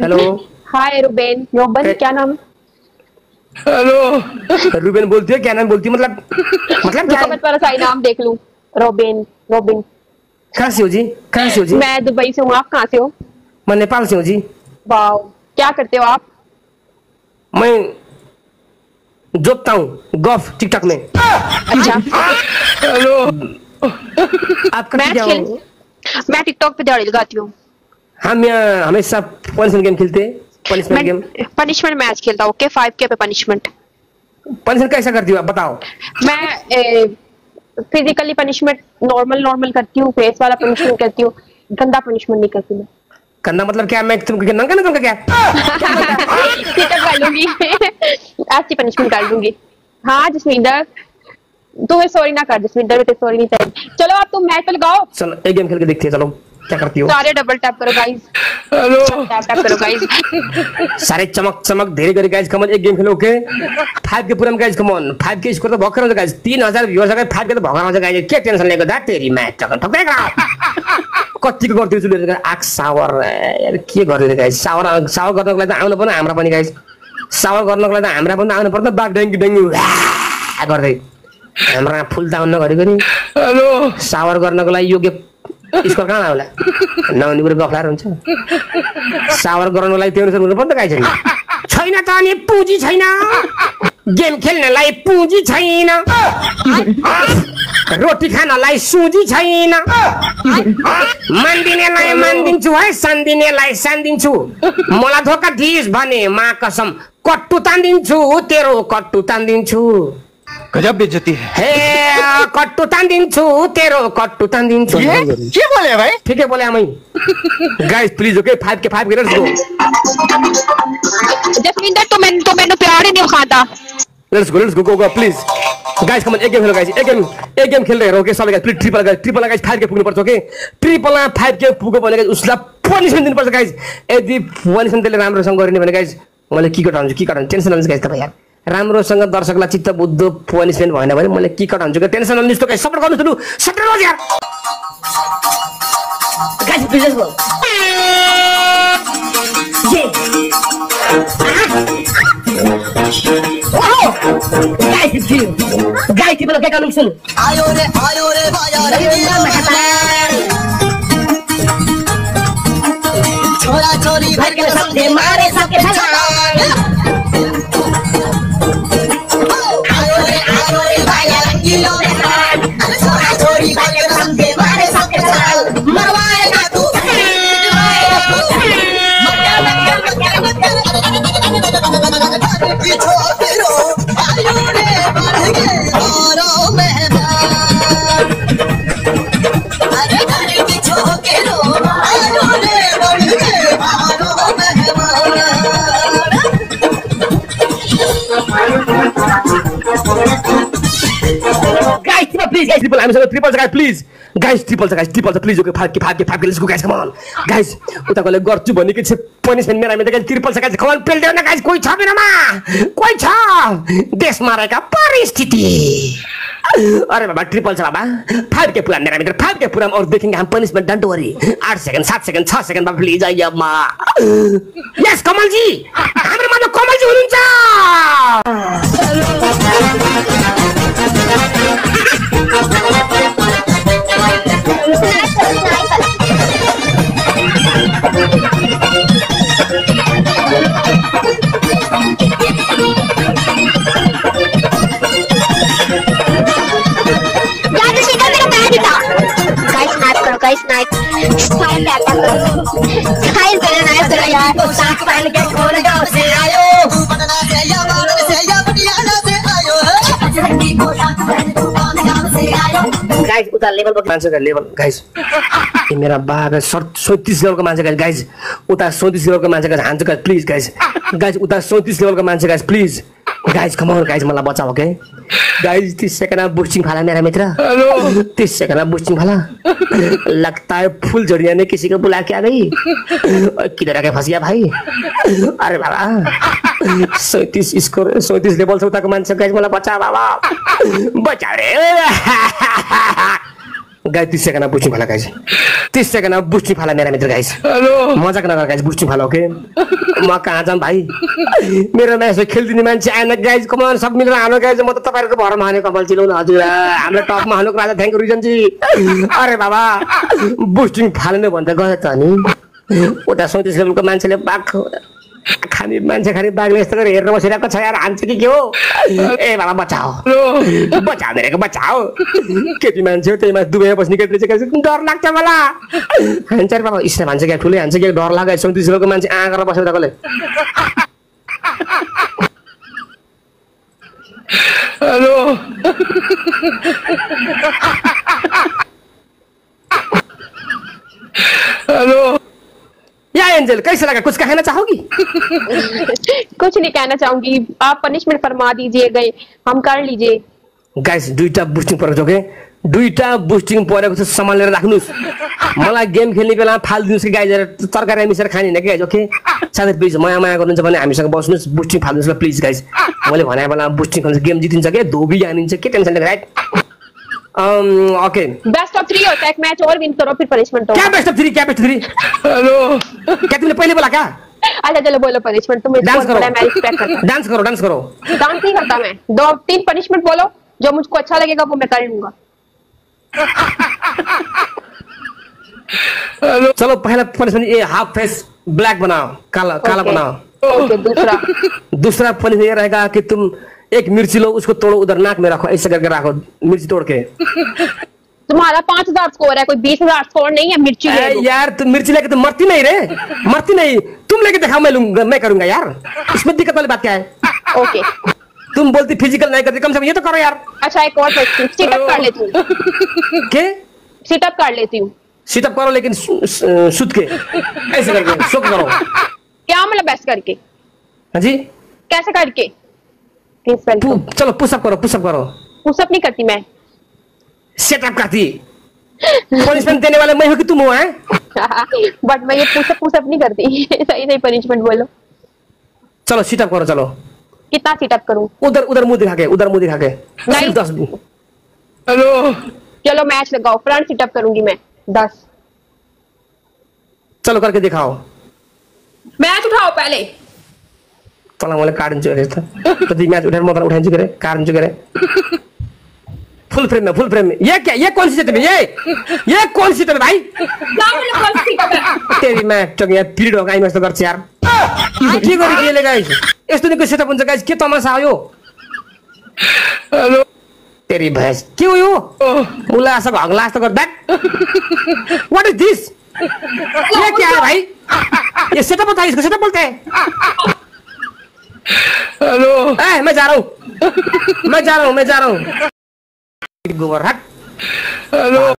Hello. हाय Ruben. Robin क्या नाम? Hello. Ruben बोलती है, क्या नाम बोलती है? मतलब क्या है? मैं तुम्हारा सही नाम देख लूं। रोबेन। रोबिन। कहाँ से हो जी? कहाँ से हो जी? मैं दुबई से हूँ। आप कहाँ से हो? मैं नेपाल से हूँ जी। वाओ। क्या करते हो आप? मैं जोतता हूँ गोल्फ टिकटॉक में। अच्छा। हेलो। आप करते क्या हो? मैं टिकटॉक पे दिहाड़ी लगाती हूँ। हम यहाँ हमेशा पनिशमेंट गेम खेलते हैं। पनिशमेंट गेम, पनिशमेंट मैच खेलता हूँ। ओके 5K पे पनिशमेंट। पनिशमेंट कैसा करती हो आप बताओ? मैं फिजिकली पनिशमेंट नॉर्मल करती हूँ। फेस वाला पनिशमेंट करती हूँ। गंदा पनिशमेंट नहीं करती मैं। करना मतलब क्या? मैं तुमको नंगा ना तुमका क्या? टिकट डालूंगी। ऐसी पनिशमेंट डालूंगी। हाँ जसविंदर, तुम्हें सॉरी ना कर। जसविंदर तो सॉरी नहीं चाहिए। चलो आप तुम मैच पे लगाओ। चलो एक गेम खेल के देखते हैं। चलो क्या करती हो? सारे डबल टैप करो गाइस। हेलो। टैप टैप करो गाइस। सारे चमक चमक धीरे धीरे गाइस। कम ऑन एक गेम खेलो। ओके 5K पूरा guys. Come on 5K score तो भक्कर हो गाइस। 3000 व्यूअर्स अगर 5K तो भक्कर हो गाइस। के टेंशन लेको दा तेरी मैच चकन ठोकेगा। कतिको गर्दै छु ले आक सावर यार के गर्ने गाइस? सावर गर्नको लागि त आउनु पर्ने हाम्रो पनि गाइस। सावर गर्नको लागि त हाम्रो पनि आउनु पर्छ। बाग डेङ्गी डेङ्गी गर्दै हाम्रो फुल डाउन नगरिकरी। हेलो। सावर गर्नको लागि योग्य स्कोर कहाँ होला? नहुने कुरो गफलार हुन्छ। सावर गर्नको लागि त्यो अनुसार हुनु पर्छ गाइस। छैन त अनि पुँजी छैन। गेम खेल्नलाई पुँजी छैन। रोटी खानलाई सुजी छैन। मान्दिनेलाई मान्दिन्छु है, सान्दिनेलाई सान्दिन्छु। मलाई धोका दिइस् भने मा कसम कट्टु तान्दिन्छु। तेरो कट्टु तान्दिन्छु। गजब बेइज्जती है। हे कट्टु तान्दिन्छु। तेरो कट्टु तान्दिन्छु। के बोले भाई? ठीक है बोले हमें। Guys please okay 5K let's go. Jaswinder तो मैंने प्यार ही नहीं खाता। Let's go go please guys. Come on एक गेम खेलो गाइस। एक गेम खेल रहे हो। ओके सबै guys please triple guys 5K पुग्नु पर्छ। ओके ट्रिपलमा 5K पुग्यो भने गाइस उसलाई पनिशमेन्ट दिनु पर्छ गाइस। यदि पनिशमेन्ट त्यसले राम्रोसँग गरिने भने गाइस मैले के कटाउँछु टेन्सन नलिनुहोस् गाइस। तपाईँ यार राम्रोसँग दर्शकलाई चित्त बुझ्दो पनिशमेन्ट भएन भने मैले के कटाउँछु के टेन्सन नलिनुहोस्। त गाइस सपोर्ट गर्नुस्। सटर रोज यार guys please let's go. Guys people क्या काम सुन। आयो रे बाया रे छोरा छोरी भर के समझे मारे सबके भला। आयो रे बाया रंगीलो रे छोरा छोरी भर के समझे मारे सबके भला। मरवाएगा तू ट्रिपल हामीसँग ट्रिपल छ गाइस प्लिज गाइस ट्रिपल छ please okay 5K let's go guys come on guys. उताकोले गर्छु भनेको छ पनिशमेन्ट मेरा में गाइस ट्रिपल छ गाइस। कम ऑन पेल देऊ न गाइस। कोही छ मेरोमा? कोही छ? देश मारेका परिस्थिति। अरे बाबा ट्रिपल छ बाबा। 5K पूरा मेरा मित्र 5K पूरा और देखेंगे हम punishment. Don't worry 8 second 7 second 6 second बाबा प्लिज आइए अम्मा। यस कमल जी हाम्रो माथि कमल जी हुनुहुन्छ। गाइस नाइट स्टाइल आता स्टाइल करो यार। तो साथ पहन के खोल जाओ से आयो पटना से या बारह से या पटियाला से आयो। को साथ पहन तू कौन गांव से आयो। गाइस उता लेभल पर मान्छे का लेभल गाइस। ये मेरा बाबा 37 लेभल को मान्छे गाइस। उता 37 लेभल को मान्छे गाइस हान्छ गाइस प्लिज गाइस उता 37 लेभल को मान्छे guys please guys come on guys मलाई बचाओ ओके गाइस। 30 सेकंड में बूस्टिंग फाला मेरा मित्र। हेलो 30 सेकंड में बूस्टिंग फाला। लगता है फुल जड़िया ने किसी को बुला के आ गई। किधर आके फंस गया भाई? अरे बाबा 37 स्कोर 37 लेवल से उताको मान्छे गाइस मलाई बचा बाबा बचा रे। गाइस 30 सेकंड बुस्टिङ फाला गाइस 30 सेकंड बुस्टिङ फाला मेरा मित्र गाइस हेलो मजाक नगर गाइस बुस्टिङ फाला ओके म कहाँ जाम भाइ मेरो म्याच खेल्दिने मान्छे आएन गाइस कमान सब मिलेर हाल्नु गाइस म त तपाईहरुको भरमा हाने कपाल चिलाउनु हजुर हाम्रो टपमा हाल्नुको राजा थ्यांक यू रिजन जी अरे बाबा बुस्टिङ फाल्ने भन्दा गयो त नि उता 37 लेभलको मान्छेले बाघ खाने मान्छे खाने बाघले यस्तो गरेर हेरेर बसिरहेको छ यार हान्छ कि के हो ए बाबा बचाओ बचाओ मेरेको बचाओ केटी मान्छे हो त्यही माथि दुबईमा बस्ने केटीले चाहिँ डर लाग्छ मलाई हान्छ रे बाबा इसले भन्छ क्या ठुलै हान्छ कि डर लाग्यो 37 लेभलको मान्छे गरेर बसेर तकले हेलो हेलो या एंजल कैसे लगा कुछ कहना चाहोगी कुछ नहीं कहना चाहूंगी आप पनिशमेंट फरमा दीजिए गए हम कर लीजिए गाइस दुईटा बुस्टिङ परेको छ के दुईटा बुस्टिङ परेको छ सम्हालेर राख्नुस् मलाई गेम खेल्ने बेला फाल्दिनुस् कि गाइस तरकारी मिसेर खाने हैन के गाइस ओके साथै प्लिज माया गर्नुहुन्छ भने हामीसँग बस्नुस् बुस्टिङ फाल्नुस् ल प्लिज गाइस मैले भने बेला बुस्टिङ खेल्छ गेम जितिन्छ के धोबी जानिन्छ के टेन्सन लिएर राइट ओके बेस्ट ऑफ 3 होता है एक मैच और विन करो फिर पनिशमेंट होगा क्या बेस्ट ऑफ 3 क्या बेस्ट ऑफ 3 हेलो क्या तुमने पहले बोला क्या अच्छा चलो बोलो पनिशमेंट तुम डांस करो मैं रिस्पेक्ट करता हूं डांस करो डांस नहीं करता मैं 2-3 पनिशमेंट बोलो जो मुझको अच्छा लगेगा वो मैं कर लूंगा हेलो चलो पहला पनिशमेंट ये हाफ फेस ब्लैक बनाओ काला काला बनाओ ओके दूसरा पनिशमेंट ये रहेगा कि तुम एक मिर्ची लो उसको तोड़ो उधर नाक में रखो ऐसे करके रखो मिर्ची तोड़ के तुम्हारा 5000 स्कोर है कोई 20000 स्कोर नहीं है मिर्ची ले लो यार तुम मिर्ची लेके तो मरती नहीं रे मरती नहीं तुम लेके दिखाओ मैं लूंगा मैं करूंगा यार इसमें दिक्कत वाली बात क्या है ओके तुम बोलती फिजिकल नहीं करती कम से कम ये तो करो यार अच्छा एक और सिटअप कर लेती हूँ के सिटअप कर लेती हूँ सिटअप करो लेकिन सुत के ऐसे करके सुत करो क्या मतलब बेस्ट करके हाँ जी कैसे करके चलो पुशअप करो पुशअप नहीं करती मैं सेटअप करती पनिशमेंट देने वाले मैं हूँ कि तुम हो हैं बट मैं ये पुशअप नहीं करती सही पनिशमेंट बोलो चलो सिटअप करो चलो कितना सिटअप करूं उधर मुंह दिखा के नहीं 10 हेलो चलो मैच लगाओ फ्रंट सिटअप करूंगी मैं 10 चलो करके दिखाओ मैच उठाओ पहले तँलाई मैले काटिन्छु अरे त कति म्याच उठाएर म त उठाइन्छु के रे काटिन्छु के रे फुल फ्रेम में ये कौन सी सेटअप है ये कौन सी सेटअप है भाई तेरी मैं टंगिया पीरियड होगा इमेज तो गर्छ यार के गरी केले गाइस यस्तो निको सेटअप हुन्छ गाइस के तमासा आयो हेलो तेरी भैंस के हो यो उला सब हगला जस्तो गर्दा व्हाट इज दिस ये क्या है भाई ये सेटअप होता है इसको सेटअप बोलते हैं हेलो मैं जा रहा हूँ गोबर हट हेलो